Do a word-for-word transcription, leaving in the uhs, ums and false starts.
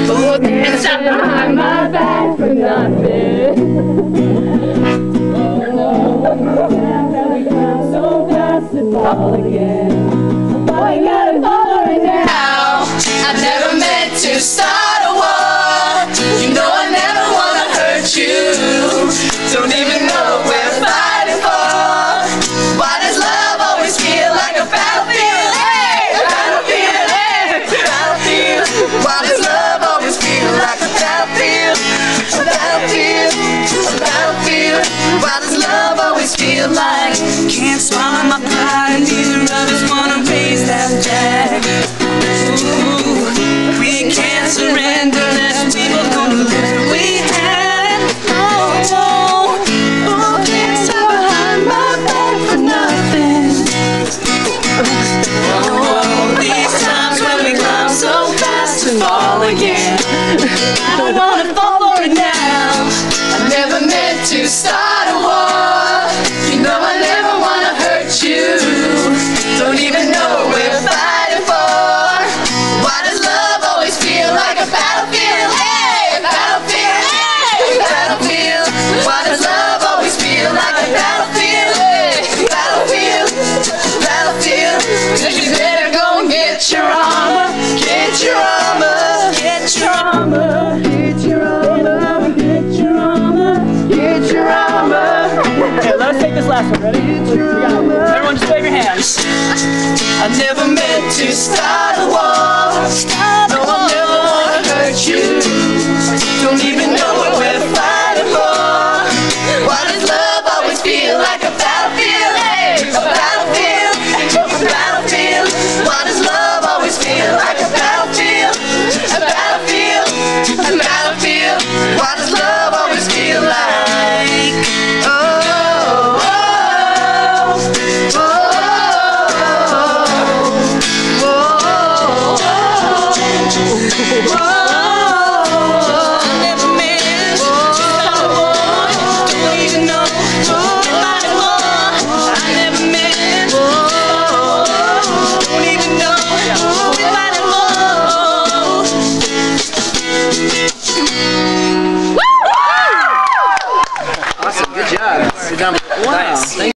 Oh, and shot behind my back for nothing. So fast to fall again. Boy, gotta follow it now. I never meant to start a war. You know I never wanna hurt you. Don't even know what we're fighting for. Why does love always feel like a battlefield? Hey, a battlefield, hey, a battlefield. Why does love always feel like a battlefield? A battlefield, a battlefield. Why does love always feel like? Can't swallow my pride, and neither of us wanna raise that jack. Ooh, we can't surrender unless we both gonna lose what we had. Oh, oh, oh, can't stop behind my back for nothing. Oh, these times when we climb so fast to fall again. I don't wanna fall for it now. I never meant to start a war. You know I never wanna hurt you. Don't even know what we're fighting for. Why does love always feel like a battlefield? Hey, a battlefield, hey, a battlefield. Why does love always feel like a battlefield? Hey, a battlefield, battlefield. So you better go and get your armor, get your armor, Get your armor, get your armor, get your armor, get your armor. Okay, let us take this last one. Ready? Everyone just wave your hands. I never meant to start a war. No, I never wanna hurt you. Don't even know what we're fighting for. Why does love always feel like a battlefield? Hey, a battlefield, a battlefield. Why does love always feel like a battlefield? A battlefield, a battlefield. Why does love always feel like? Oh, oh, oh, oh, oh, oh. I never meant to start a war. Don't even know what we're fighting for. I never meant to start a war. Don't even know what we're fighting for. Awesome, good job. Good job. Wow. Nice.